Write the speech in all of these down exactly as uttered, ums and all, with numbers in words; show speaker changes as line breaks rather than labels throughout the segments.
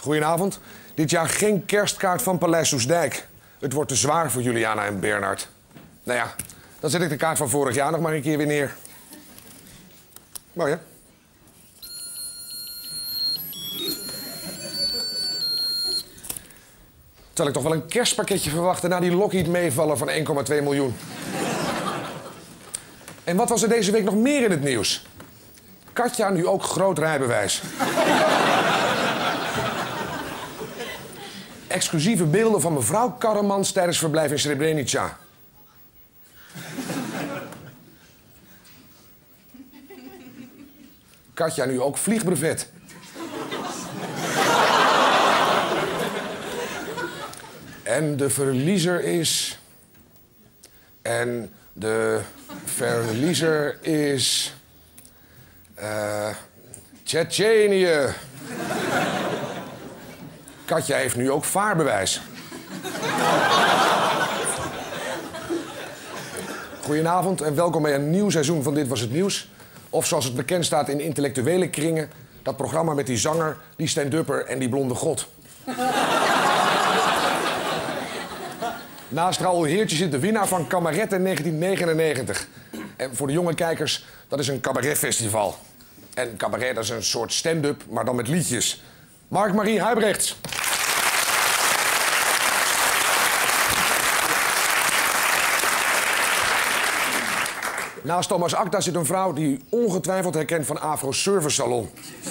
Goedenavond. Dit jaar geen kerstkaart van Paleis Soestdijk. Het wordt te zwaar voor Juliana en Bernard. Nou ja, dan zet ik de kaart van vorig jaar nog maar een keer weer neer. Mooi, hè? Zal ik toch wel een kerstpakketje verwachten na die Lockheed meevallen van één komma twee miljoen. En wat was er deze week nog meer in het nieuws? Katja nu ook groot rijbewijs. Exclusieve beelden van mevrouw Karremans tijdens verblijf in Srebrenica. Katja nu ook vliegbrevet. En de verliezer is... En de verliezer is... Uh, Tsjetsjenië. Katja heeft nu ook vaarbewijs. Goedenavond en welkom bij een nieuw seizoen van Dit Was Het Nieuws. Of zoals het bekend staat in intellectuele kringen... dat programma met die zanger, die stand-upper en die blonde god. Naast Raoul Heertje zit de winnaar van Cabaret in negentien negenennegentig. En voor de jonge kijkers, dat is een cabaretfestival. En cabaret, dat is een soort stand-up, maar dan met liedjes. Mark-Marie Huibrechts. Naast Thomas Akda zit een vrouw die u ongetwijfeld herkent van Afro Service Salon.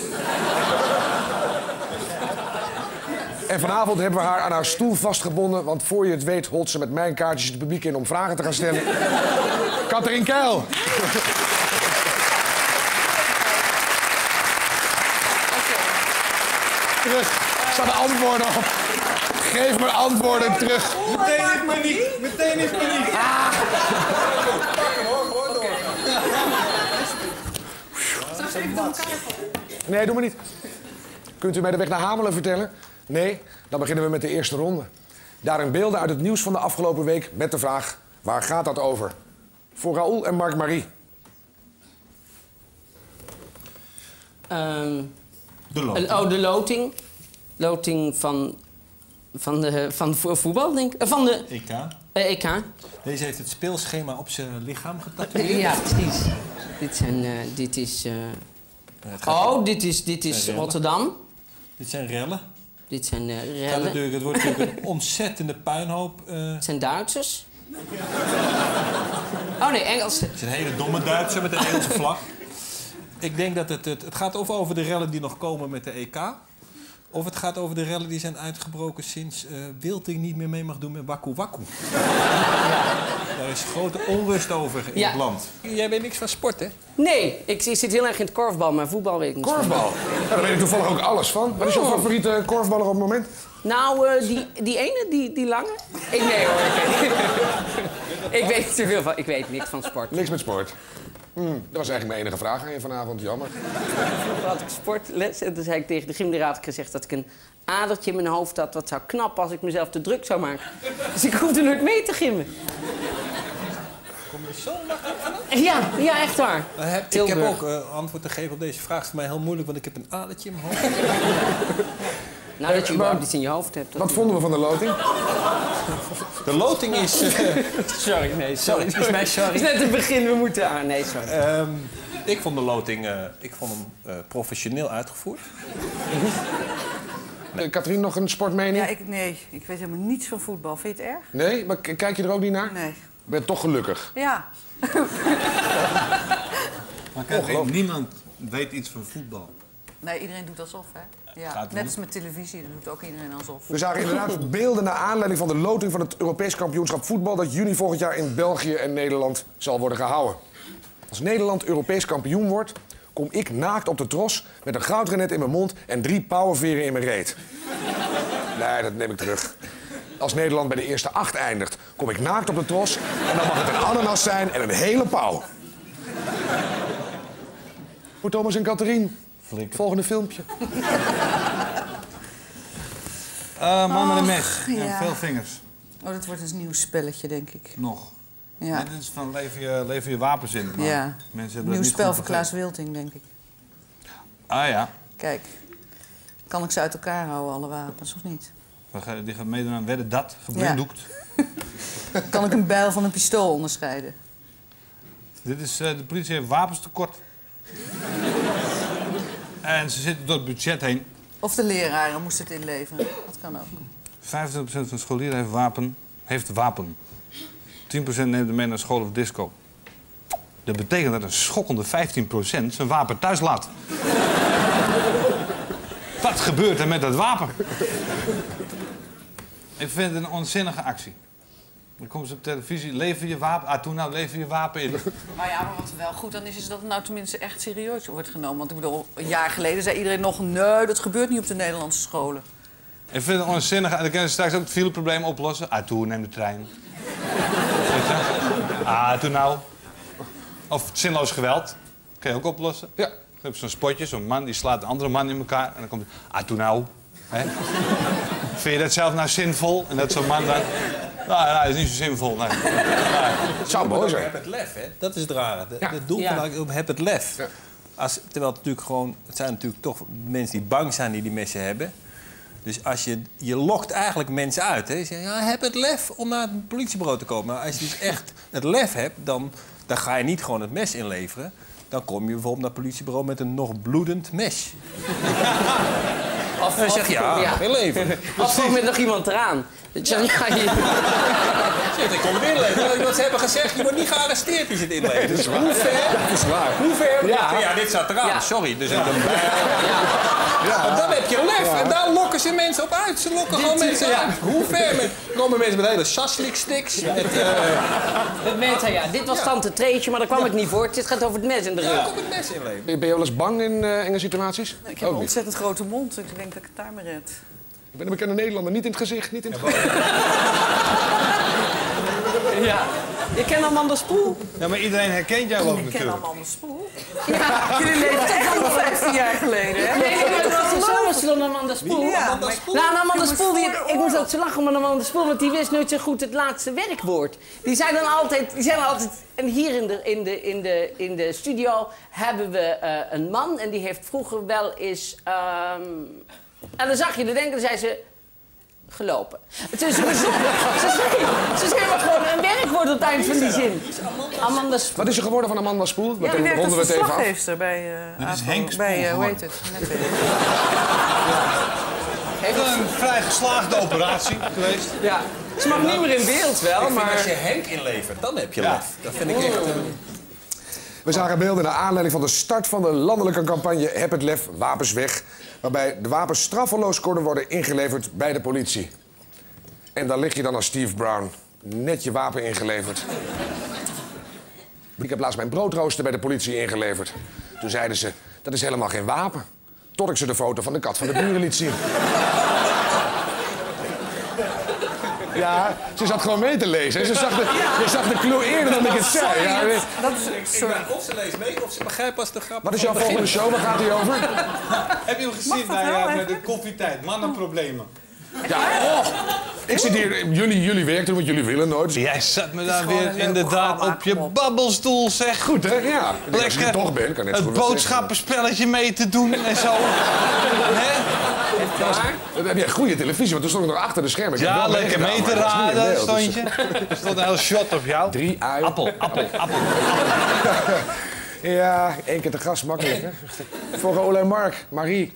En vanavond hebben we haar aan haar stoel vastgebonden... want voor je het weet holt ze met mijn kaartjes het publiek in om vragen te gaan stellen. Catherine Keil. Terug. Sta de antwoorden op. Geef me antwoorden terug.
Meteen in paniek. Meteen in paniek. Ah. Pak hem hoor, gewoon door.
Nee, doe maar niet. Kunt u mij de weg naar Hamelen vertellen? Nee, dan beginnen we met de eerste ronde. Daarin beelden uit het nieuws van de afgelopen week met de vraag... waar gaat dat over? Voor Raoul en Mark-Marie.
Um,
de loting.
Oh, de loting. Loting van, van, de, van vo voetbal, denk ik. Van de...
E K.
Uh, E K.
Deze heeft het speelschema op zijn lichaam getatoeëerd.
Uh, ja, precies. Dit zijn... Uh, dit is... Uh... Oh, dit is, dit is Rotterdam.
Dit zijn rellen.
Dit zijn uh, rellen.
Natuurlijk, het wordt natuurlijk een ontzettende puinhoop. Uh...
Het zijn Duitsers. Oh nee, Engels.
Het is een hele domme Duitser met een Engelse vlag. Ik denk dat het, het... Het gaat of over de rellen die nog komen met de E K... of het gaat over de rellen die zijn uitgebroken sinds uh, Wilting niet meer mee mag doen met Waku Waku. Ja. Daar is grote onrust over in ja. het land. Jij weet niks van sport, hè?
Nee, ik, ik zit heel erg in het korfbal, maar voetbal weet ik niet.
Korfbal? Ja, daar weet ik toevallig ook alles van. Wat is jouw favoriete korfballer op het moment?
Nou, uh, die, die ene, die, die lange? Ik, nee hoor, ik weet, ik weet niet zoveel van. Ik weet niks van sport.
Niks met sport. Hmm, dat was eigenlijk mijn enige vraag aan je vanavond, jammer.
Vroeger had ik sportles en toen zei ik tegen de gymleraar gezegd dat ik een adertje in mijn hoofd had. Wat zou knappen als ik mezelf te druk zou maken. Dus ik hoefde nooit mee te gymmen.
Kom je zo makkelijk vanaf?
Ja, ja, echt waar.
Heb, ik heb ook uh, antwoord te geven op deze vraag. Het is voor mij heel moeilijk, want ik heb een adertje in mijn hoofd.
Nou, dat je überhaupt iets in je hoofd hebt.
Wat vonden we van de loting?
De loting is... Uh...
sorry, nee, sorry.
Is mij sorry.
Het is net het begin, we moeten... Ah, nee, sorry.
Um, ik vond de loting... Uh, ik vond hem uh, professioneel uitgevoerd.
Nee. Catherine, nog een sportmening?
Ja, ik, nee, ik weet helemaal niets van voetbal. Vind je het erg?
Nee? Maar kijk je er ook niet naar?
Nee.
Ik ben toch gelukkig.
Ja.
Maar kijk, niemand weet iets van voetbal.
Nee, iedereen doet alsof, hè? Ja. Net als met televisie, dat doet ook iedereen alsof.
We zagen inderdaad beelden naar aanleiding van de loting van het Europees kampioenschap voetbal... dat juni volgend jaar in België en Nederland zal worden gehouden. Als Nederland Europees kampioen wordt, kom ik naakt op de tros... met een goudrenet in mijn mond en drie pauwenveren in mijn reet. Nee, dat neem ik terug. Als Nederland bij de eerste acht eindigt, kom ik naakt op de tros... en dan mag het een ananas zijn en een hele pauw. Voor Thomas en Catherine. Flinke. Volgende filmpje.
Uh, man met een mes
ja.
en veel vingers.
Oh, dat wordt een nieuw spelletje, denk ik.
Nog.
Ja.
Nee, dit is van lever je, lever je wapens in. Maar
ja.
Mensen
nieuw spel voor Klaas Wilting, denk ik.
Ah ja.
Kijk. Kan ik ze uit elkaar houden, alle wapens, of niet?
Die gaat meedoen aan wedden dat, geblinddoekt.
Ja. Kan ik een bijl van een pistool onderscheiden?
Dit is, uh, de politie heeft wapenstekort. En ze zitten door het budget heen.
Of de leraren moesten het inleveren. Dat kan ook.
vijfentwintig procent van de scholieren heeft wapen. Heeft wapen. tien procent neemt er mee naar school of disco. Dat betekent dat een schokkende vijftien procent zijn wapen thuis laat. Wat gebeurt er met dat wapen? Ik vind het een onzinnige actie. Dan komen ze op televisie, lever je wapen... Ah, toen nou, lever je wapen in.
Maar ja, maar wat wel goed dan is, is dat het nou tenminste echt serieus wordt genomen. Want ik bedoel, een jaar geleden zei iedereen nog... nee, dat gebeurt niet op de Nederlandse scholen.
Ik vind het onzinnig. En dan kunnen ze straks ook het fileprobleem oplossen. Ah, toen neem de trein. Weet je? Ah, toen nou. Of zinloos geweld. Kun je ook oplossen.
Ja.
Dan heb je zo'n spotje, zo'n man die slaat een andere man in elkaar. En dan komt ah, toen nou. Hè? Vind je dat zelf nou zinvol? En dat zo'n man dan... Nou, nou, dat is niet zo zinvol. Nee.
Het zou mooi zijn.
Heb het lef, hè? Dat is het rare. De,
Ja.
Het doel
Ja.
van heb het lef.
Ja.
Als, terwijl het natuurlijk gewoon... Het zijn natuurlijk toch mensen die bang zijn die die messen hebben. Dus als je... Je lokt eigenlijk mensen uit, hè? Je zegt, ja, heb het lef om naar het politiebureau te komen. Maar als je dus echt het lef hebt, dan, dan ga je niet gewoon het mes inleveren. Dan kom je bijvoorbeeld naar het politiebureau met een nog bloedend mes.
Of,
Dan zeg je, ja,
ja.
inleveren.
Of gewoon met nog iemand eraan. Dat je, ja, je,
Zegt, ik kom het inleveren. Wat ze hebben gezegd, je wordt niet gearresteerd als je het inlevert.
Dat is waar.
Hoe ver?
Dat is waar.
Hoe ver?
Ja.
Ja, dit staat eraan.
Ja.
Sorry. Dus dan, En dan heb je lef. En daar lokken ze mensen op uit. Ze lokken gewoon mensen
ja.
uit. Hoe ver? Met, komen mensen met hele shashlik-sticks. Met, uh,
het mensen, ja, dit was
Ja.
tante Treetje, maar daar kwam ik niet voor. Het gaat over het mes in de
ja,
rug.
kom het mes inleveren.
Ben je wel eens bang in uh, enge situaties?
Ik heb
Ook
een
niet.
ontzettend grote mond. Ik denk dat ik het daar maar red.
Ik ben een bekende Nederlander. Niet in het gezicht, niet in het gezicht.
Ja. Je kent Amanda Spoel?
Ja, maar iedereen herkent jou ook
Ik ken
natuurlijk.
allemaal mijn spoel. Ja, jullie leven toch al vijftien jaar geleden, hè?
Nee, maar dat was zo was dan Amanda Spoel.
Ja,
Amanda
maar-
Spoel?
Nou, Amanda
Jongens,
Spoel, die,
voor de
ik moest
oorlog.
ook zo lachen met Amanda Spoel, want die wist nooit zo goed het laatste werkwoord. Die zei dan altijd, die zei dan altijd en hier in de, in de, in de, in de studio hebben we uh, een man en die heeft vroeger wel eens... Um, en dan zag je er denken, dan zei ze... gelopen. Het is een ze, zei, ze zei maar gewoon een werkwoord op het eind van die zin. Amanda Spoel.
Wat is er geworden van Amanda Spoel?
Ja, die
Toen
werkt
ronden
als
we het even af.
verslaggeefster bij... Uh,
Dit is
Avro-
Henk Spoel
bij, uh, hoe heet
geworden.
het? Net weer.
Het is een vrij geslaagde operatie geweest.
Ja. Ze mag niet meer in beeld wel,
Ik vind
maar...
als je Henk inlevert, dan heb je
Ja.
lef. Dat vind ik echt... uh,
We zagen beelden naar aanleiding van de start van de landelijke campagne Heb het lef, wapens weg. Waarbij de wapens straffeloos konden worden ingeleverd bij de politie. En daar lig je dan als Steve Brown. Net je wapen ingeleverd. Ik heb laatst mijn broodrooster bij de politie ingeleverd. Toen zeiden ze, dat is helemaal geen wapen. Tot ik ze de foto van de kat van de buren liet zien. Ja, ze zat gewoon mee te lezen. En ze zag de, je zag de clue eerder dan ik het zei. Ja, weet-
Dat is
Ik
sorry.
ben of ze leest mee, of ze begrijpt als de grap...
wat is jouw volgende show? Waar gaat die over?
Heb je hem gezien
Mag dat
bij,
wel,
uh, met
eigenlijk?
de koffietijd? Mannenproblemen.
Ja, oh. Ik zit hier, jullie, jullie werken doen wat jullie willen nooit.
Jij zat me daar
gewoon
weer
een leuk
inderdaad
programma,
op je
kom op.
babbelstoel, zeg.
Goed, hè? Ja. Ik denk, als je er toch bent, kan net zo
het
goed wat
boodschappenspelletje mee te doen en zo. Hè?
zeggen. Dan heb jij goede televisie, want toen stond ik nog achter de schermen. Ik heb
Ja,
wel
lekker
meegedaan,
mee te
maar dat is niet in
raden,
beeld, dus-
stond je. Er stond een heel shot op jou.
Drie uien.
Appel, appel, appel.
Ja, één keer te gast, makkelijk, hè? Voor Ole Mark, Marie.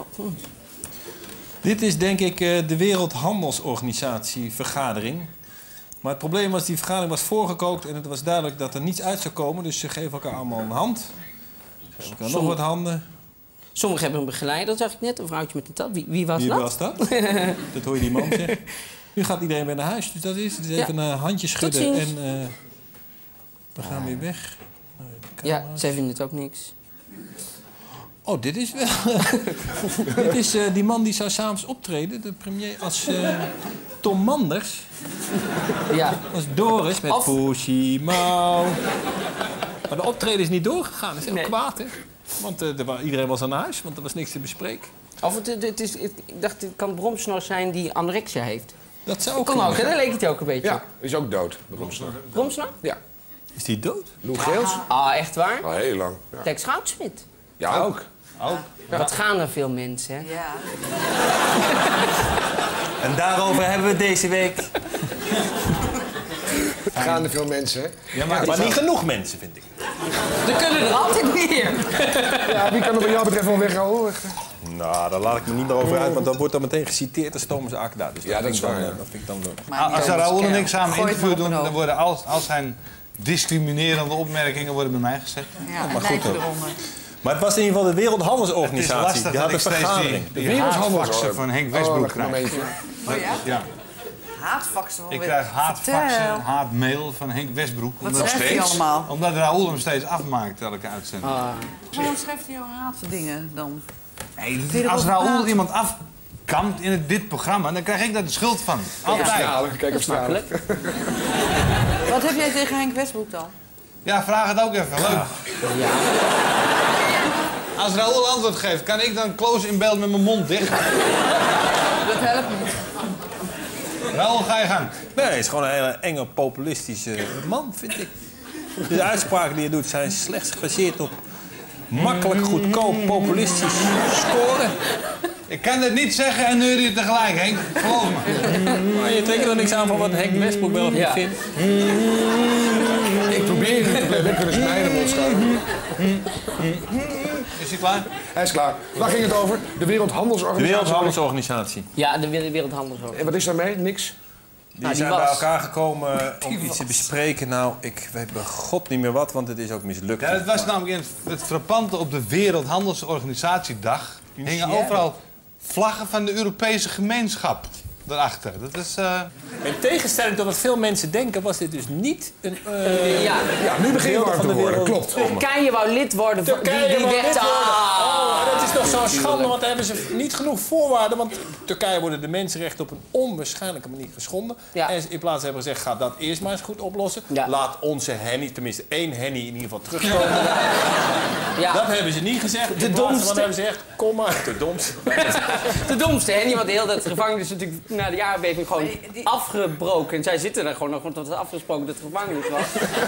Dit is denk ik uh, de Wereldhandelsorganisatie vergadering. Maar het probleem was, die vergadering was voorgekookt en het was duidelijk dat er niets uit zou komen. Dus ze geven elkaar allemaal een hand. Ze geven elkaar nog wat handen.
Sommigen hebben een begeleider, zag ik net. Een vrouwtje met een tat. Wie, wie was
Wie
dat?
was dat? Dat hoor je die man zeggen. Nu gaat iedereen weer naar huis, dus dat is het. Dus even een handje schudden
Tot
en
ziens.
uh, we gaan weer weg. Nou, de
Ja,
camera's.
zij vinden het ook niks.
Oh, dit is wel... dit is uh, die man die zou s'avonds optreden, de premier, als uh, Tom Manders.
Ja.
Als Doris met
Of-
Pussy Mau. Maar de optreden is niet doorgegaan, dat is heel
Nee.
kwaad, hè? Want uh, er wa- iedereen was aan huis, want er was niks te bespreken.
Of het, het, het is, het- ik dacht, het kan Bromsnor zijn die anorexia heeft.
Dat zou ook
Kan ook,
kunnen.
hè? Daar leek het ook een beetje
Ja,
op.
die is ook dood. De Romsnor.
Bromsnor?
Ja.
Is die dood?
Lou Geels?
Ah, echt waar?
Al heel lang. Ja,
Tex Goudsmit.
ja ook.
Ook.
Wat gaan er veel mensen, hè?
Ja.
En daarover hebben we deze week.
Gaan er veel mensen, hè?
Ja, maar,
Maar niet genoeg mensen, vind ik.
Er kunnen er altijd meer.
Ja, wie kan er wat jou betreft wel weghouden?
Nou, daar laat ik me niet meer over uit, want dan wordt dan meteen geciteerd als Thomas Akda. Dus
Ja, dat
vind
is
ik dan,
waar, ja.
eh, Dat vind ik dan leuk.
Maar
als
niet
Raoul en
over
ik samen een
Gooi het
interview
maar op
doen,
een
dan
hoop.
worden al, al zijn discriminerende opmerkingen worden bij mij gezet.
Ja,
maar
en
goed,
lijken
hoor.
eronder.
Maar het was in ieder geval de
Het is
Wereldhandelsorganisatie.
lastig
Die
dat
had een
ik steeds die,
vergadering.
die
Wereldhandels-
haatfaxen van Henk
Oh,
Westbroek
wacht een
krijg.
momentje.
Oh ja?
Ja.
Haatfaxen van
Ik
weer-
krijg haatfaxen,
Vertel.
haatmail van Henk Westbroek.
Wat
Omdat,
schrijft hij allemaal?
omdat Raoul hem steeds afmaakt, elke uitzending.
Ah.
Waarom schrijft hij jouw haatdingen dan?
Nee,
je er
als
over
Raoul
praten?
iemand afkamt in het, dit programma, dan krijg ik daar de schuld van. Altijd. Ja,
Stralen, kijk op stralen.
Makkelijk.
Wat heb jij tegen Henk Westbroek dan?
vraag het ook even. Leuk.
Ja.
Als Raoul antwoord geeft, kan ik dan close in beeld met mijn mond dicht?
Dat helpt niet.
Raoul, ga je gang.
Nee, hij is gewoon een hele enge, populistische man, vind ik. De uitspraken die hij doet zijn slechts gebaseerd op makkelijk, goedkoop, populistisch scoren.
Ik kan het niet zeggen en nu je tegelijk, Henk. Geloof me.
Maar je trekt er niks aan van wat Henk Westbroek wel of niet
Ja.
vindt.
Ik probeer het te blijven, kunnen ze mij in de mond schuiven.
Is hij klaar?
Hij is klaar. Waar ging het over? De
De
Wereldhandelsorganisatie.
Wereldhandelsorganisatie.
Ja, de Wereld- Wereldhandelsorganisatie.
En wat is daarmee? Niks?
Die
Nou, die
zijn
was-
bij elkaar gekomen om iets te bespreken. Nou, ik weet bij god niet meer wat, want het is ook mislukt.
Ja, het was namelijk in het, het frappante op de Wereldhandelsorganisatiedag. Hingen
Ja.
overal vlaggen van de Europese gemeenschap erachter. Dat is... eh,
In tegenstelling tot wat veel mensen denken, was dit dus niet een... eh,
Ja.
Ja, nu begin je warm te
van de
worden.
wereld.
Klopt.
Turkije wou lid worden van
Turkije
die, die
wou
werd
lid worden.
Ah.
Oh, dat is toch zo'n schande, want daar hebben ze niet genoeg voorwaarden. Want Turkije worden de mensenrechten op een onwaarschijnlijke manier geschonden.
Ja.
En in plaats hebben ze gezegd, ga dat eerst maar eens goed oplossen.
Ja.
Laat onze Henny, tenminste één Henny in ieder geval terugkomen.
Ja.
Dat hebben ze niet gezegd.
De
In plaats
domste.
van hebben ze gezegd, kom maar. De domste.
De domste, hè? Want de hele tijd gevangenis is natuurlijk na de aardbeving gewoon
Maar die-
afgebroken. En zij zitten daar gewoon nog, want het is afgesproken dat het gevangenis was.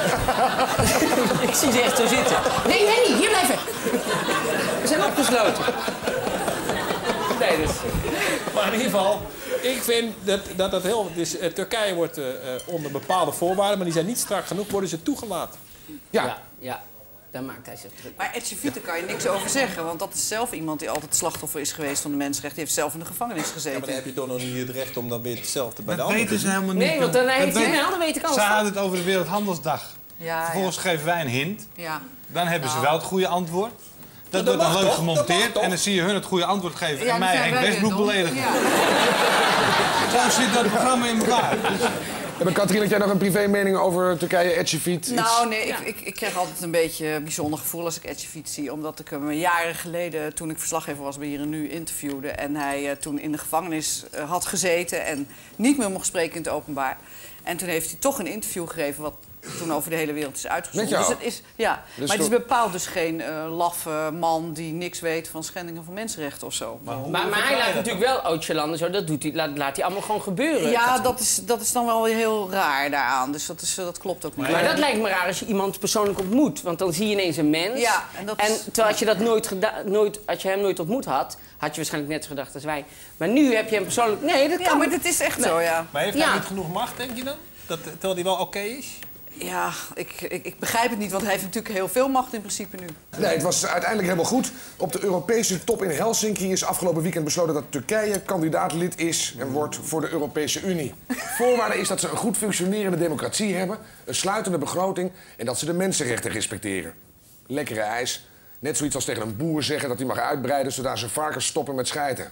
Ik zie ze echt zo zitten. Nee, nee, hier blijven. We zijn opgesloten. Nee, dus...
Maar in ieder geval, ik vind dat dat, dat heel... Dus, eh, Turkije wordt eh, eh, onder bepaalde voorwaarden, maar die zijn niet strak genoeg, worden ze toegelaten.
Ja.
Ja, ja. Daar maakt hij zich druk.
Maar Ecevite kan je niks over zeggen, want dat is zelf iemand die altijd slachtoffer is geweest van de mensenrechten. Die heeft zelf in de gevangenis
Ja,
gezeten.
maar dan heb je toch nog niet het recht om dan weer hetzelfde bij de
dat
ander te
weten ze
doen.
helemaal niet.
Nee, want dan
joh.
heeft
Dat
hij...
weet-
Nou, dan weet ik alles
Zij
van.
hadden het over de Wereldhandelsdag.
Ja,
Vervolgens geven wij een hint.
ja.
Dan hebben ze
Nou.
wel het goede antwoord. Dat
dat
wordt dan
mag
leuk
toch? Dat mag
gemonteerd.
toch?
En dan zie je hun het goede antwoord geven.
Ja,
en
dan
mij
zijn
Henk
wij weer
Westbroek
dom.
beledigen.
Ja.
Zo zit dat programma in elkaar.
Ja, maar Katrien, had jij nog een privé mening over Turkije, Ecevit?
Nou, nee, ik, ik, ik krijg altijd een beetje een bijzonder gevoel als ik Ecevit zie. Omdat ik hem jaren geleden, toen ik verslaggever was bij Hier en Nu, interviewde. En hij uh, toen in de gevangenis uh, had gezeten en niet meer mocht spreken in het openbaar. En toen heeft hij toch een interview gegeven wat toen over de hele wereld is uitgezonden.
Met jou?
Dus het is, ja,
Dus
maar het is
toch-
bepaald dus geen uh, laffe man die niks weet van schendingen van mensenrechten of zo.
Maar, maar hij laat natuurlijk wel Oetjeland en zo, dat doet hij, laat, laat hij allemaal gewoon gebeuren.
Ja, dat is, dat is dan wel heel raar daaraan. Dus dat, is, uh, dat klopt ook niet.
Maar dat lijkt me raar als je iemand persoonlijk ontmoet. Want dan zie je ineens een mens.
Ja, en dat
en
is-
terwijl als je, dat nooit geda- nooit, als je hem nooit ontmoet had, had je waarschijnlijk net zo gedacht als wij. Maar nu heb je hem persoonlijk... Nee, dat
Ja,
kan
maar
niet.
dit is echt zo, ja.
Maar heeft
Ja.
hij niet genoeg macht, denk je dan? Dat, terwijl hij wel oké is?
Ja, ik, ik, ik begrijp het niet, want hij heeft natuurlijk heel veel macht in principe nu.
Nee, het was uiteindelijk helemaal goed. Op de Europese top in Helsinki is afgelopen weekend besloten dat Turkije kandidaatlid is en wordt voor de Europese Unie. Voorwaarde is dat ze een goed functionerende democratie hebben, een sluitende begroting en dat ze de mensenrechten respecteren. Lekkere ijs. Net zoiets als tegen een boer zeggen dat hij mag uitbreiden zodat ze varkens stoppen met schijten.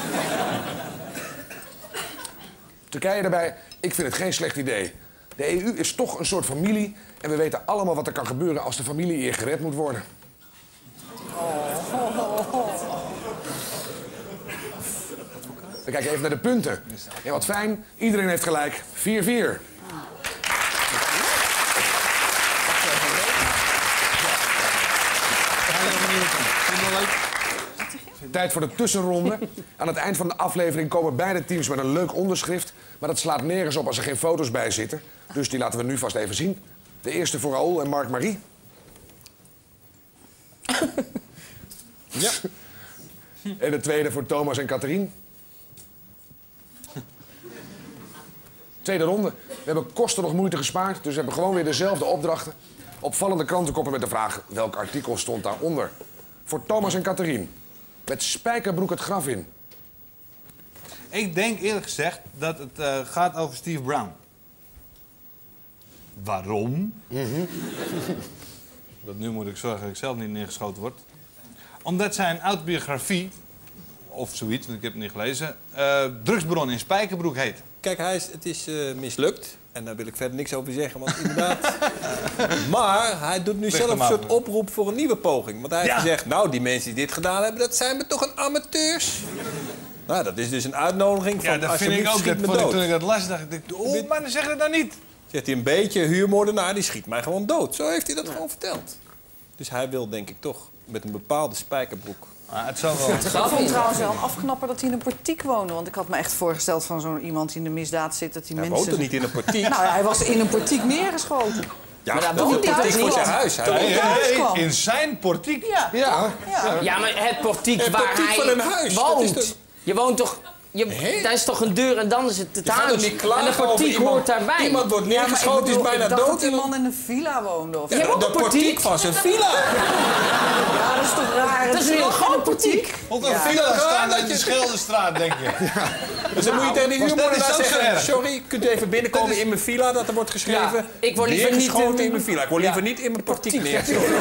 Turkije daarbij, ik vind het geen slecht idee. De E U is toch een soort familie en we weten allemaal wat er kan gebeuren als de familie hier gered moet worden. We kijken even naar de punten. Ja, wat fijn. Iedereen heeft gelijk. vier vier. Tijd voor de tussenronde. Aan het eind van de aflevering komen beide teams met een leuk onderschrift. Maar dat slaat nergens op als er geen foto's bij zitten. Dus die laten we nu vast even zien. De eerste voor Raoul en Mark Marie.
Ja.
En de tweede voor Thomas en Catherine. Tweede ronde. We hebben kosten nog moeite gespaard, dus we hebben gewoon weer dezelfde opdrachten. Opvallende krantenkoppen met de vraag welk artikel stond daaronder. Voor Thomas en Catherine. Met spijkerbroek het graf in.
Ik denk eerlijk gezegd dat het uh, gaat over Steve Brown. Waarom? Mm-hmm. Dat nu moet ik zorgen dat ik zelf niet neergeschoten word. Omdat zijn autobiografie, of zoiets, want ik heb het niet gelezen, uh, drugsbron in Spijkerbroek heet.
Kijk, hij is, het is uh, mislukt. En daar wil ik verder niks over zeggen, want inderdaad... maar hij doet nu
Leg
zelf
hem
een soort
af.
oproep voor een nieuwe poging. Want hij
Ja.
heeft gezegd, nou, die mensen die dit gedaan hebben, dat zijn we toch een amateurs? Nou, dat is dus een uitnodiging van...
Ja, dat vind ik ook.
schiet
Dat,
me
vond ik,
dood.
toen ik dat las, dacht ik, oh man, zeg dat nou niet.
Zegt hij, een beetje huurmoordenaar, die schiet mij gewoon dood. Zo heeft hij dat gewoon verteld. Dus hij wil, denk ik, toch met een bepaalde spijkerbroek.
Ah, het zal wel.
Ik vond trouwens wel een afknapper dat hij in een portiek woonde. Want ik had me echt voorgesteld van zo'n iemand die in de misdaad zit... dat die
Hij
mensen...
woont er niet in een portiek.
Nou, hij was in een portiek neergeschoten.
Ja,
maar daar
dat is
woont
een
hij
portiek
toch
voor
niet?
zijn huis. Hij
Toen
woont-
hij thuis
Hey,
kwam.
in zijn portiek.
Ja.
Ja.
Ja.
Ja, maar het portiek
Het
waar
portiek
hij
van een huis, dat
woont.
is de-
Je woont toch... Je,
Hé?
daar is toch een deur en dan is het het
Je gaat
huis.
toch niet klagen
en de portiek
over iemand-
hoort daarbij.
Iemand wordt
Ja, maar ik
neergeschoten,
bedoel,
is bijna
ik dacht
dood.
dat die
en dan-
man in een villa woonde. Of
Je
zo.
hebt ook
de
een portiek?
portiek van zijn villa.
Ja, dat is toch raar.
Dat is een heel groot portiek.
Of een
Ja.
villa staan
dat
in de
je-
Schilderstraat, denk je.
Dus dan moet je tegen die
was dat
huurmoordenaar
niet zo
zeggen...
erg?
Sorry, kunt u even binnenkomen in mijn villa? Dat er wordt geschreven...
Ja, ik word liever niet
neergeschoten
in-
in mijn villa. Ik word
Ja.
liever niet in mijn portiek neergeschoten.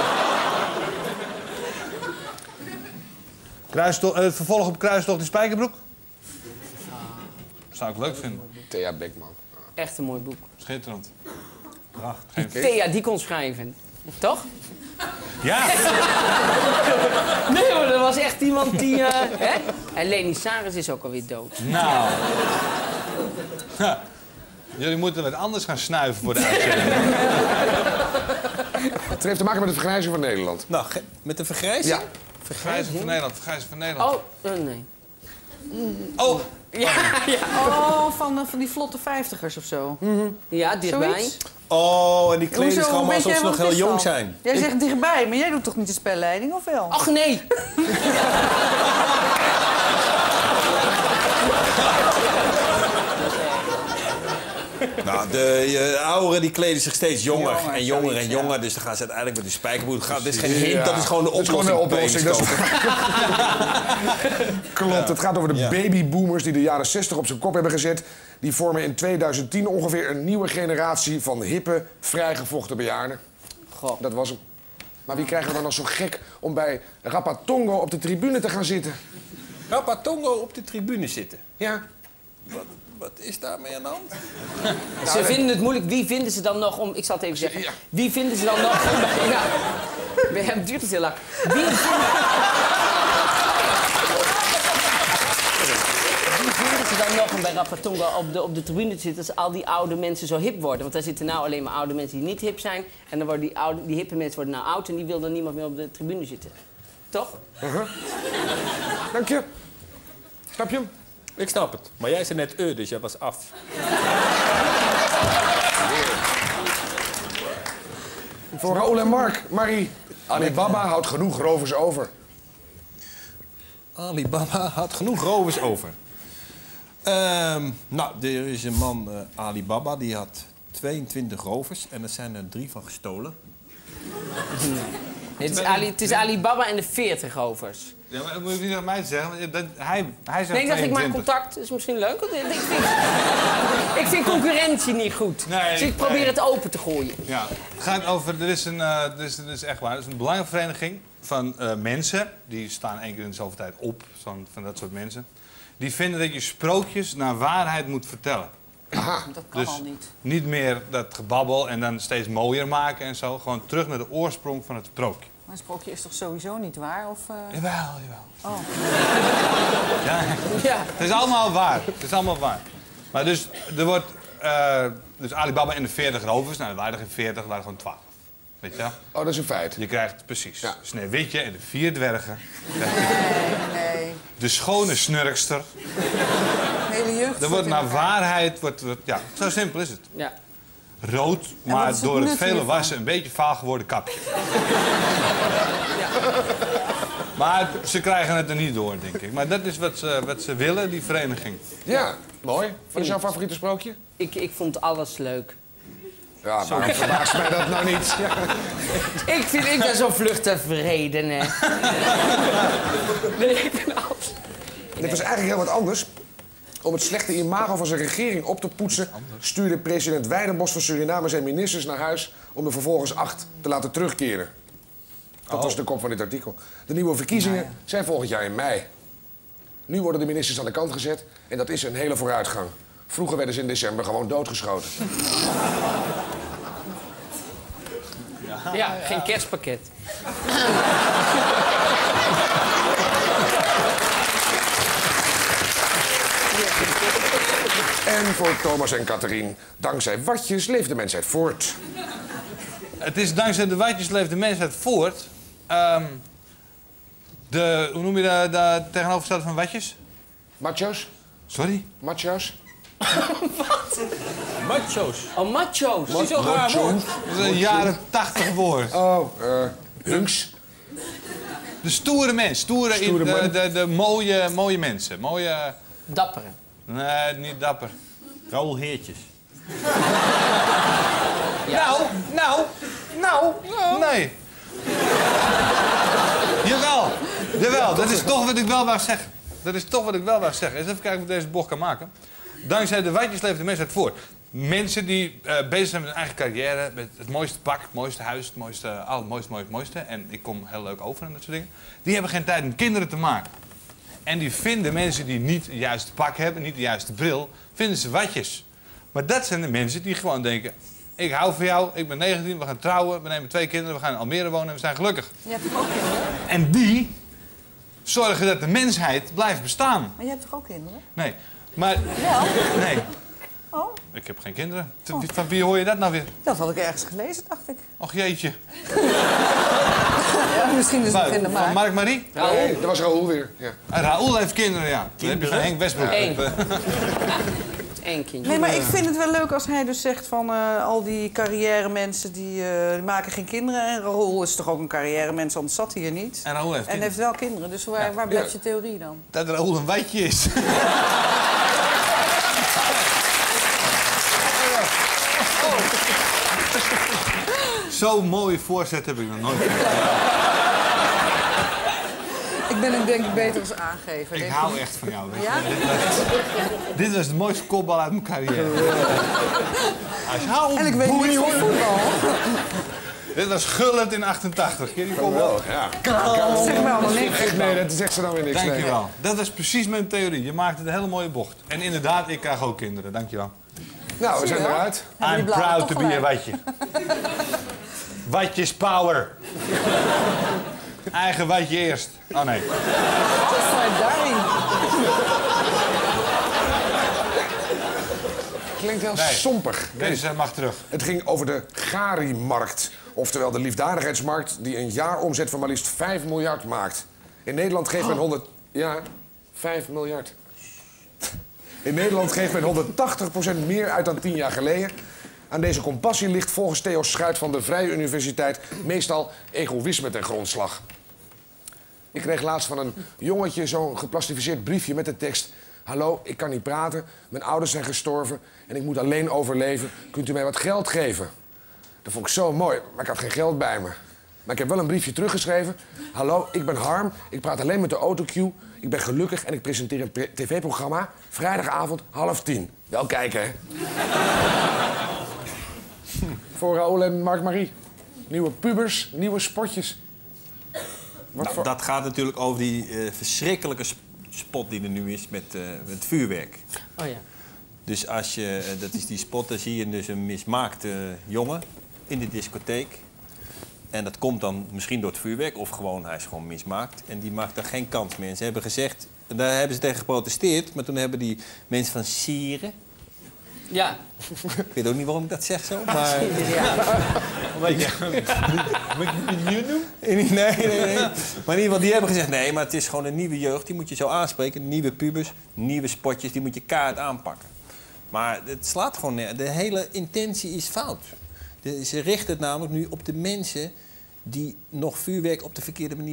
Kruistocht, uh, het vervolg op Kruistocht in Spijkerbroek? Zou ik leuk vinden.
Thea Beckman.
Echt een mooi boek.
Schitterend. Prachtig. Geen
Thea, die kon schrijven. Toch?
Ja,
Nee, maar er was echt iemand die... eh, hè? En Leni Saris is ook alweer dood.
nou. Ha. Jullie moeten wat anders gaan snuiven voor de uitzending.
Het heeft te maken met de vergrijzing van Nederland.
Nou, ge- met de vergrijzing?
Ja.
Vergrijzen van Nederland, vergrijzen van Nederland.
Oh, eh, nee.
Oh,
Ja, ja.
Oh, van, eh, van die vlotte vijftigers of zo.
Ja, dichtbij.
Zoiets?
Oh, en die kleden zich
Hoezo?
allemaal
Weet
alsof
jij
ze
wat
nog
het
heel
is
jong
dan?
zijn.
Jij zegt dichtbij, maar jij doet toch niet de spelleiding, of wel?
Ach, nee.
Nou, de uh, ouderen die kleden zich steeds jonger,
Jonger,
en jonger
zoiets,
en
ja.
jonger. Dus dan gaan ze uiteindelijk met die spijkerbroek gaan. Dit is geen hint,
Ja.
dat is gewoon de
Dat is gewoon
oplossing.
de oplossing. Dat is- Klopt, het gaat over de
Ja.
babyboomers die de jaren zestig op zijn kop hebben gezet. Die vormen in tweeduizend tien ongeveer een nieuwe generatie van hippe, vrijgevochten bejaarden.
Goh.
Dat was hem. Maar wie krijgen we dan nog zo gek om bij Rapatongo op de tribune te gaan zitten?
Rapatongo op de tribune zitten.
Ja.
Wat, wat is daarmee aan de hand?
Ze vinden het moeilijk. Wie vinden ze dan nog om... Ik zal het even zeggen.
Ja.
Wie vinden ze dan nog... Ja. Bij hem duurt het heel lang. Wie vinden... Wie vinden ze dan nog om bij Rapatonga op de, op de tribune te zitten... als al die oude mensen zo hip worden? Want daar zitten nou alleen maar oude mensen die niet hip zijn. En dan worden die, oude, die hippe mensen worden nou oud... en die wil dan niemand meer op de tribune zitten. Toch?
Dank je. Snap je hem?
Ik snap het. Maar jij zei net eh, dus jij was af.
Voor Raoul en Mark. Marie. Alibaba houdt genoeg rovers over.
Alibaba had genoeg rovers over. Ehm, nou, er is een man, eh, Alibaba, die had tweeëntwintig rovers. En er zijn er drie van gestolen.
Nee, het, is Ali, het is Alibaba en de veertig rovers.
ja, maar moet je niet aan mij zeggen. want Dat, hij, hij zegt
Nee, ik dacht, ik maak
tweeëntwintig.
contact. Dat is misschien leuk. want Ik vind, ik vind concurrentie niet goed.
Nee,
dus ik probeer
nee.
het open te gooien.
Ja, het gaat over, er is een, uh, er is, er is echt waar, er is een belangenvereniging van uh, mensen, die staan één keer in de zoveel tijd op, zo'n, van dat soort mensen. Die vinden dat je sprookjes naar waarheid moet vertellen.
Dat kan
Dus
al niet.
niet meer dat gebabbel en dan steeds mooier maken en zo. Gewoon terug naar de oorsprong van het sprookje.
Maar een sprookje is toch sowieso niet waar? Of, uh...
Jawel, jawel.
Oh.
Ja,
Ja.
het is allemaal waar. Het is allemaal waar. Maar dus, er wordt... Uh, dus Alibaba en de veertig rovers, nou, er waren er geen veertig, er waren gewoon twaalf. Weet je wel?
Oh, dat is een feit.
Je krijgt precies
Ja.
Sneeuwwitje en de vier dwergen.
Nee, nee.
De schone snurkster.
Hele jeugd.
Er wordt
zit
naar
in elkaar.
waarheid... Wordt, wordt, ja, zo simpel is het.
Ja.
Rood,
wat
maar
is het
door het
nut
vele
hiervan?
wassen een beetje vaal geworden kapje. Maar ze krijgen het er niet door, denk ik. Maar dat is wat ze, wat ze willen, die vereniging.
Ja, mooi. Wat is jouw favoriete sprookje?
Ik, ik vond alles leuk.
Ja, maar verbaast mij dat nou niet. Ja.
Ik, vind, ik ben zo vlug tevreden, hè. Nee, ik ben alles...
Dit was eigenlijk heel wat anders. Om het slechte imago van zijn regering op te poetsen... stuurde president Weidenbos van Suriname zijn ministers naar huis... om er vervolgens acht te laten terugkeren. Dat was de kop van dit artikel. De nieuwe verkiezingen zijn volgend jaar in mei. Nu worden de ministers aan de kant gezet en dat is een hele vooruitgang. Vroeger werden ze in december gewoon doodgeschoten.
Ja, geen kerstpakket.
En voor Thomas en Catherine, dankzij watjes leeft de mensheid voort.
Het is dankzij de watjes leeft de mensheid voort. Um, de, hoe noem je de, de tegenovergestelde van watjes?
Macho's?
Sorry?
Macho's?
Macho's.
Oh, macho's.
Dat is zo'n raar woord.
Dat is een jaren tachtig woord.
Oh, eh, hunks.
De stoere mens. Stoere,
Stoere
in,
man.
de, de, de mooie, mooie mensen. Mooie...
Dappere.
Nee, niet dapper.
Raoul Heertjes.
Nou, nou, nou, nee. Jawel, jawel, dat is toch wat ik wel wou zeggen. Dat is toch wat ik wel wou zeggen. Eens even kijken of ik deze bocht kan maken. Dankzij de watjes leeft de mensheid voort. Mensen die uh, bezig zijn met hun eigen carrière, met het mooiste pak, het mooiste huis, het mooiste, al het mooiste, mooiste, mooiste. En ik kom heel leuk over en dat soort dingen. Die hebben geen tijd om kinderen te maken. En die vinden mensen die niet het juiste pak hebben, niet de juiste bril, vinden ze watjes. Maar dat zijn de mensen die gewoon denken... Ik hou van jou, ik ben negentien, we gaan trouwen, we nemen twee kinderen, we gaan in Almere wonen en we zijn gelukkig.
Je hebt toch ook kinderen?
En die zorgen dat de mensheid blijft bestaan.
Maar je hebt toch ook kinderen?
Nee, maar...
Wel?
Nee,
Oh,
ik heb geen kinderen. Van wie hoor je dat nou weer?
dat had ik ergens gelezen, dacht ik.
Och jeetje.
Ja, misschien is het
Van,
in de
van
maak.
Mark-Marie?
Nee, dat was Raoul weer. Ja.
En Raoul heeft kinderen, ja. Dan heb je van Henk Westbroek.
Eén. Eén kindje.
Nee, maar ik vind het wel leuk als hij dus zegt van uh, al die carrière mensen die, uh, die maken geen kinderen. En Raoul is toch ook een carrière mens, anders zat hij hier niet.
En Raoul heeft
En
kinderen.
heeft wel kinderen, dus waar, waar blijft je theorie dan?
Dat Raoul een wijtje is. Zo'n mooie voorzet heb ik nog nooit gedaan.
Ik ben hem denk ik beter als aangever.
Ik
denk
hou
je?
echt van jou. Weet je.
Ja?
Dit, was, dit was de mooiste kopbal uit mijn carrière. Als je houdt,
En ik weet
boei,
niks van
hoor.
voetbal.
Dit was Gullit in achtentachtig. Ken je die kopbal?
Ja.
Dat zegt me allemaal niks.
Nee, dat zegt ze dan weer niks. Nee.
Dankjewel. Dat was precies mijn theorie. Je maakte een hele mooie bocht. En inderdaad, ik krijg ook kinderen. Dankjewel.
Nou, we zijn
Zie je wel?
eruit.
Hebben
I'm
die bladen
proud
toch
to be a
gelijk?
watje. Watjes power. Eigen watje eerst. Oh nee.
Godverdomme.
Klinkt heel
Nee.
sompig.
Deze mag terug.
Het ging over de Gari-markt. Oftewel de liefdadigheidsmarkt die een jaaromzet van maar liefst vijf miljard maakt. In Nederland geeft men honderd... Ja, vijf miljard. In Nederland geeft men honderdtachtig procent meer uit dan tien jaar geleden. Aan deze compassie ligt volgens Theo Schuit van de Vrije Universiteit meestal egoïsme ten grondslag. Ik kreeg laatst van een jongetje zo'n geplastificeerd briefje met de tekst... Hallo, ik kan niet praten, mijn ouders zijn gestorven en ik moet alleen overleven. Kunt u mij wat geld geven? Dat vond ik zo mooi, maar ik had geen geld bij me. Maar ik heb wel een briefje teruggeschreven. Hallo, ik ben Harm, ik praat alleen met de autocue. Ik ben gelukkig en ik presenteer een pre- tv-programma. Vrijdagavond, half tien. Wel kijken, hè? Voor Raoul en Mark-Marie. Nieuwe pubers, nieuwe spotjes. Wat
Nou,
voor...
dat gaat natuurlijk over die uh, verschrikkelijke sp- spot die er nu is met, uh, met vuurwerk.
Oh ja.
Dus als je, uh, dat is die spot, daar zie je dus een mismaakte jongen in de discotheek. En dat komt dan misschien door het vuurwerk of gewoon, hij is gewoon mismaakt. En die maakt daar geen kans meer. En ze hebben gezegd, daar hebben ze tegen geprotesteerd. Maar toen hebben die mensen van Sieren...
Ja.
Ik weet ook niet waarom ik dat zeg zo, maar... Weet je, moet ik het nieuw doen? Nee, nee, nee. Maar in ieder geval, die hebben gezegd... nee, maar het is gewoon een nieuwe jeugd. Die moet je zo aanspreken. Nieuwe pubers, nieuwe spotjes. Die moet je kaart aanpakken. Maar het slaat gewoon neer. De hele intentie is fout. De, ze richten het namelijk nu op de mensen... die nog vuurwerk op de verkeerde manier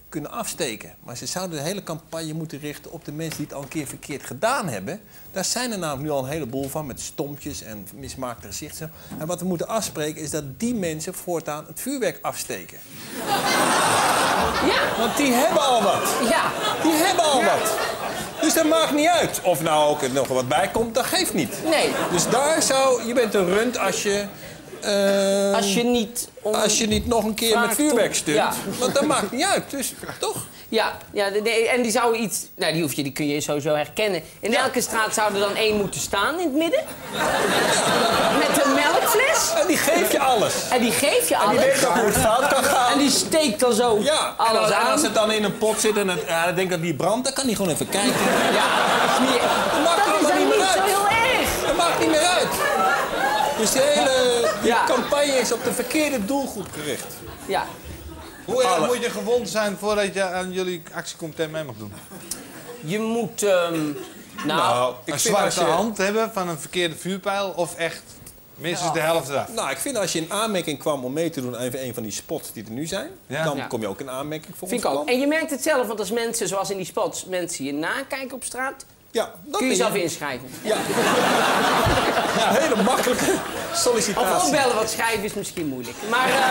kunnen afsteken. Maar ze zouden de hele campagne moeten richten op de mensen die het al een keer verkeerd gedaan hebben. Daar zijn er namelijk nu al een heleboel van, met stompjes en mismaakte gezichten. En wat we moeten afspreken is dat die mensen voortaan het vuurwerk afsteken.
Ja.
Want die hebben al wat.
Ja.
Die hebben al wat. Dus dat maakt niet uit. Of nou ook er nog wat bij komt, dat geeft niet.
Nee.
Dus daar zou... Je bent een rund als je... Uh,
Als je niet... Om...
Als je niet nog een keer met vuurwerk stunt.
Ja.
Want dat maakt niet uit. Dus toch?
Ja, ja de, de, en die zou iets... Nou, die, hoef je, die kun je sowieso herkennen. In
Ja.
elke straat zou er dan één moeten staan in het midden. Met een melkfles.
En die geeft je alles.
En die geef je
En
alles.
die weet ook hoe het fout kan gaan.
En die steekt dan zo
Ja, en
alles
als, en
aan.
als het dan in een pot zit en het, ja, dan denkt dat die brandt, dan kan hij gewoon even kijken.
Ja, dat is, niet,
maakt
dat is
allemaal
dan
niet
niet
meer
zo
uit.
heel erg.
Dat maakt niet meer uit. Dus die hele die
Ja.
campagne is op de verkeerde doelgroep gericht.
Ja.
Hoe erg
Alle.
moet je gewond zijn voordat je aan jullie actiecomité mee mag doen?
Je moet... ehm, nou,
Nou, ik
Een
vind als
zwarte
je,
hand hebben van een verkeerde vuurpijl of echt minstens de helft eraf?
Nou, ik vind als je in aanmerking kwam om mee te doen aan even een van die spots die er nu zijn,
Ja.
dan
Ja.
kom je ook in aanmerking voor
vind
ons
ik ook.
plan.
En je merkt het zelf, want als mensen, zoals in die spots, mensen je nakijken op straat,
Ja, dat
kun je
ben
zelf inschrijven.
Ja. Ja, een hele makkelijke
Of
sollicitatie.
opbellen, want schrijven is misschien moeilijk. Maar... ehm,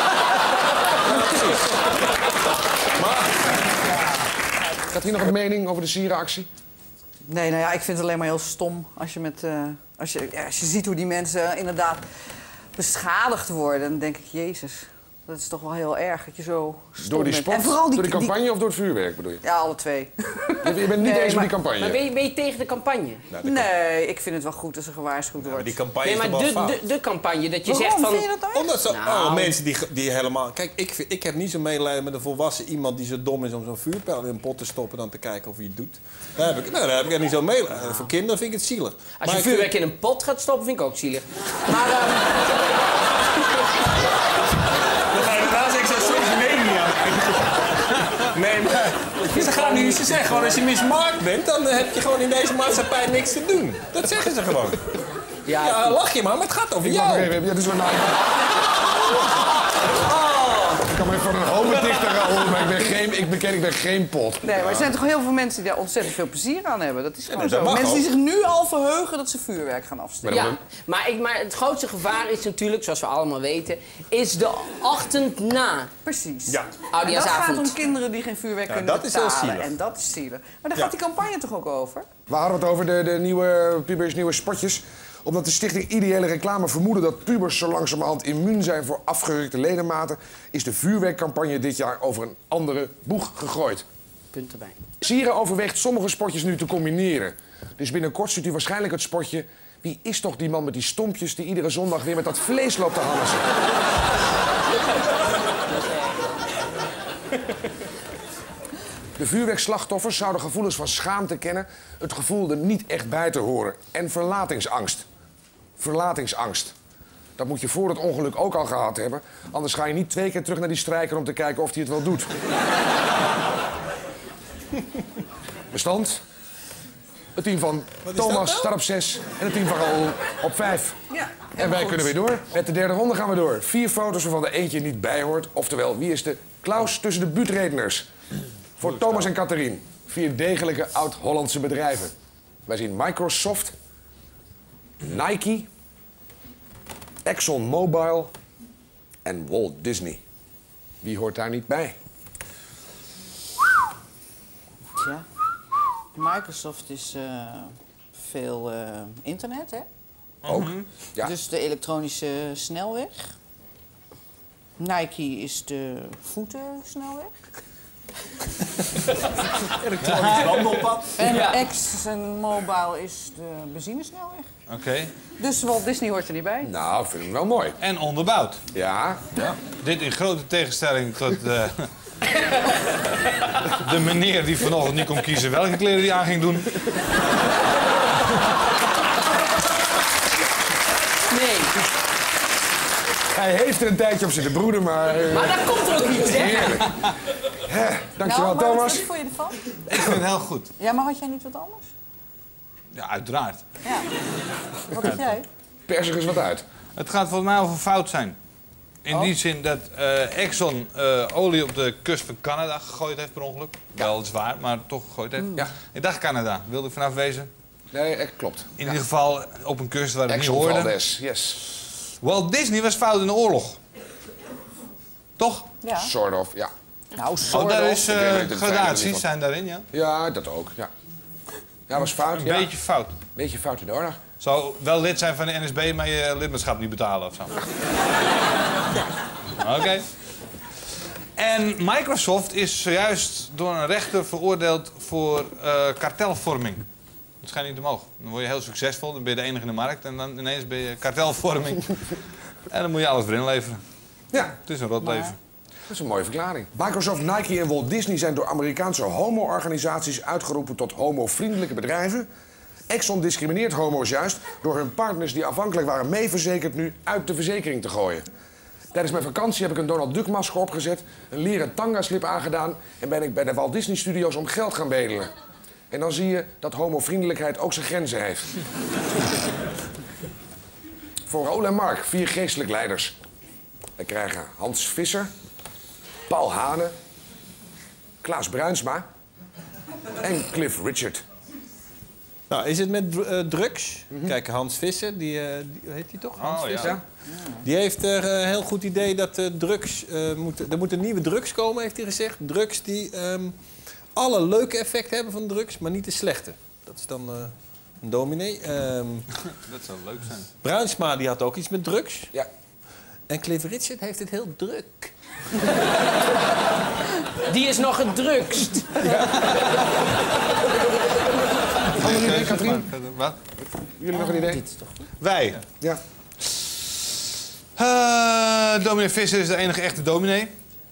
Gaat hier nog een mening over de sierenactie?
Nee, nou ja, ik vind het alleen maar heel stom als je, met, uh, als je, ja, als je ziet hoe die mensen inderdaad beschadigd worden. Dan denk ik, Jezus, dat is toch wel heel erg dat je zo stom
Door die
bent.
spot,
En vooral die,
door die
die-
campagne of door het vuurwerk bedoel je?
Ja, alle twee.
Je, je bent niet
Nee,
eens
maar-
met die campagne.
maar ben je, ben je tegen de campagne?
Nee, ik vind het wel goed als er gewaarschuwd
Maar
wordt.
die campagne
Nee,
is
maar
toch wel
de,
fout.
de, de campagne, dat je
Waarom
zegt van...
vind je dat nou?
Omdat zo,
Nou.
oh, mensen die, die helemaal... Kijk, ik, vind- ik heb niet zo medelijden met een volwassen iemand die zo dom is om zo'n vuurpijl in een pot te stoppen dan te kijken of hij het doet. Daar heb ik, nou, daar heb ik echt niet zo medelijden. Voor kinderen vind ik het zielig.
Als
Maar
je
ik
vuurwerk
vind-
in een pot gaat stoppen, vind ik ook zielig. Maar... ehm,
Dan ga je daarna zeggen, zo sorry, nee niet aan. Nee, maar ze gaan nu, ze zeggen gewoon, als je mismaakt bent, dan heb je gewoon in deze maatschappij niks te doen. Dat zeggen ze gewoon.
ja,
Ja, lach je maar, maar het gaat over
Ik mag nog
jou.
even, ja, dit is wel nou. Ik kan me even van een homendichter houden, maar ik ben geen, ik beken, ik ben geen pot.
Nee, maar er zijn toch heel veel mensen die daar ontzettend veel plezier aan hebben. Dat is gewoon
nee, dat
zo.
mag
Mensen
ook.
die zich nu al verheugen dat ze vuurwerk gaan afsteken.
ja. Maar, ik, maar het grootste gevaar is natuurlijk, zoals we allemaal weten, is de ochtend na.
Precies.
Ja.
En dat gaat
Oudejaarsavond.
om kinderen die geen vuurwerk
Ja,
kunnen
dat is heel
betalen.
zielig.
En dat is zielig. Maar daar
Ja.
gaat die campagne toch ook over?
We hadden het over de, de nieuwe pubers, nieuwe spotjes. Omdat de stichting Ideële Reclame vermoeden dat pubers zo langzamerhand immuun zijn voor afgerukte ledematen, is de vuurwerkcampagne dit jaar over een andere boeg gegooid.
Punt erbij.
Sieren overweegt sommige spotjes nu te combineren. Dus binnenkort ziet u waarschijnlijk het spotje: wie is toch die man met die stompjes die iedere zondag weer met dat vlees loopt te hannessen? De vuurwerkslachtoffers zouden gevoelens van schaamte kennen, het gevoel er niet echt bij te horen en verlatingsangst. Verlatingsangst. Dat moet je voor het ongeluk ook al gehad hebben, anders ga je niet twee keer terug naar die strijker om te kijken of hij het wel doet. Bestand. Het team van
Wat is
Thomas
dat nou?
staat op zes en het team van Raoul op vijf.
Ja.
En wij kunnen weer door. Met de derde ronde gaan we door. Vier foto's waarvan er eentje niet bij hoort. Oftewel, wie is de Klaus tussen de buurtredeners? Voor Thomas en Catherine. Vier degelijke oud-Hollandse bedrijven. Wij zien Microsoft, Nike, ExxonMobil en Walt Disney. Wie hoort daar niet bij?
Tja. Microsoft is eh, veel eh, internet, hè?
Ook? Ja.
Dus de elektronische snelweg. Nike is de voetensnelweg.
Elektronisch wandelpad.
En
Ja.
ExxonMobil is de benzinesnelweg.
Oké.
Dus Walt Disney hoort er niet bij.
Nou, ik vind hem wel mooi.
En onderbouwd.
Ja.
Dit in grote tegenstelling tot eh, de meneer die vanochtend niet kon kiezen welke kleren hij aan ging doen.
Nee.
Hij heeft er een tijdje op zitten broeden, maar... eh,
Maar dat komt er ook niet, hè?
heerlijk. Hè, dankjewel,
nou, maar
Thomas.
wat vond je ervan?
Ik vind het heel goed.
Ja, maar had jij niet wat anders?
Ja, uiteraard.
Ja. Wat had jij?
Pers er eens wat uit.
Het gaat volgens mij over fout zijn. In die zin dat uh, Exxon uh, olie op de kust van Canada gegooid heeft per ongeluk. Ja. Wel zwaar, maar toch gegooid heeft.
Ja.
Ik dacht Canada, wilde ik vanaf wezen.
Nee, echt klopt.
In
ja.
ieder geval op een kust waar het
Exxon
niet hoorde.
Valdez, yes.
Walt Disney was fout in de oorlog. Toch?
Ja.
Sort of, ja.
Nou, zo.
Oh, daar is
Ik weet
uh,
het fijne
gradaties
niet
zijn daarin, ja.
Ja, dat ook, ja. Ja, was fout,
Een
ja.
beetje fout.
Beetje fout in de orde.
Zou wel lid zijn van de N S B, maar je lidmaatschap niet betalen of zo. Oké. Okay. En Microsoft is zojuist door een rechter veroordeeld voor uh, kartelvorming. Dat schijnt niet te mogen. Dan word je heel succesvol, dan ben je de enige in de markt en dan ineens ben je kartelvorming. En dan moet je alles erin leveren.
Ja,
Het is een rot leven.
dat is een mooie verklaring. Microsoft, Nike en Walt Disney zijn door Amerikaanse homo-organisaties uitgeroepen tot homo-vriendelijke bedrijven. Exxon discrimineert homo's juist door hun partners die afhankelijk waren meeverzekerd nu uit de verzekering te gooien. Tijdens mijn vakantie heb ik een Donald Duck masker opgezet, een leren tanga-slip aangedaan en ben ik bij de Walt Disney Studios om geld gaan bedelen. En dan zie je dat homovriendelijkheid ook zijn grenzen heeft. Voor Raoul en Mark, vier geestelijk leiders. We krijgen Hans Visser, Paul Hane, Klaas Bruinsma en Cliff Richard.
Nou, is het met uh, drugs? Mm-hmm. Kijk, Hans Visser, die, uh, die hoe heet die toch? Hans
Oh,
Visser.
ja.
Die heeft er een uh, heel goed idee dat uh, drugs... Uh, moeten, er moeten nieuwe drugs komen, heeft hij gezegd. Drugs die um, alle leuke effecten hebben van drugs, maar niet de slechte. Dat is dan uh, een dominee. Um,
Dat zou leuk zijn.
Bruinsma, die had ook iets met drugs.
Ja.
En Cliff Richard heeft het heel druk.
Die is nog het drukst.
Ander idee, Katrien?
Wat?
Jullie nog een idee?
Wij.
Ja.
Uh, dominee Visser is de enige echte dominee.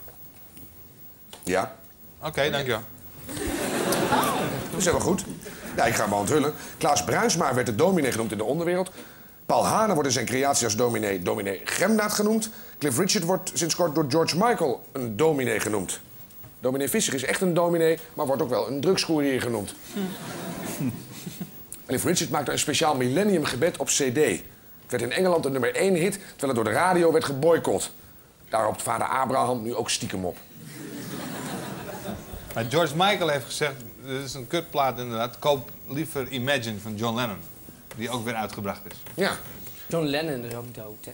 Ja.
Oké, okay, dankjewel.
Dat is helemaal goed. Ja, ik ga hem onthullen. Klaas Bruinsma werd de dominee genoemd in de onderwereld. Paul Hane wordt in zijn creatie als dominee dominee Gemnaat genoemd. Cliff Richard wordt sinds kort door George Michael een dominee genoemd. Dominee Visser is echt een dominee, maar wordt ook wel een drugscourier genoemd. Cliff Richard maakte een speciaal millenniumgebed op cd. Het werd in Engeland een nummer één hit, terwijl het door de radio werd geboycott. Daar hoopt vader Abraham nu ook stiekem op.
Maar George Michael heeft gezegd, dit is een kutplaat inderdaad, koop liever Imagine van John Lennon. Die ook weer uitgebracht is.
Ja.
John Lennon is ook dood, hè?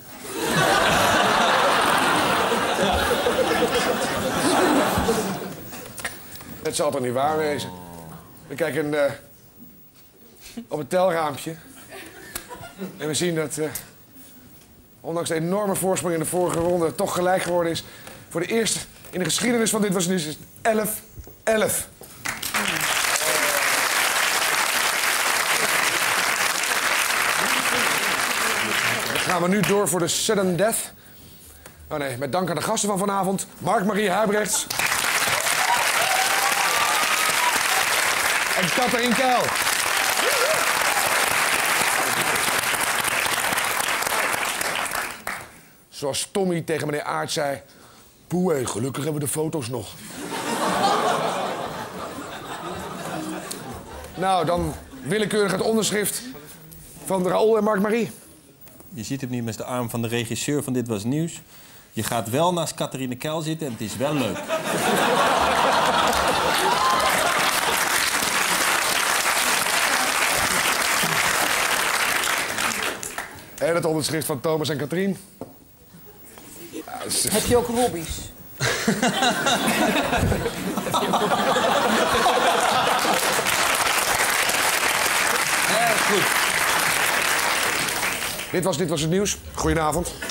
Het zal toch niet waar wezen? We kijken uh, op het telraampje. En we zien dat, uh, ondanks de enorme voorsprong in de vorige ronde, het toch gelijk geworden is. Voor de eerste in de geschiedenis van Dit Was Nieuws is elf elf. Dan gaan we nu door voor de sudden death. Oh nee, met dank aan de gasten van vanavond. Mark-Marie Huibrechts. En Katharine Keil. Zoals Tommy tegen meneer Aert zei... Poeh, hé, gelukkig hebben we de foto's nog. Nou, dan willekeurig het onderschrift van Raoul en Mark-Marie.
Je ziet hem niet met de arm van de regisseur van Dit Was Nieuws. Je gaat wel naast Katharine Keil zitten en het is wel leuk.
En het onderschrift van Thomas en Katrien. Ja, is...
Heb je ook hobby's?
Erg goed.
Dit was Dit Was Het Nieuws. Goedenavond.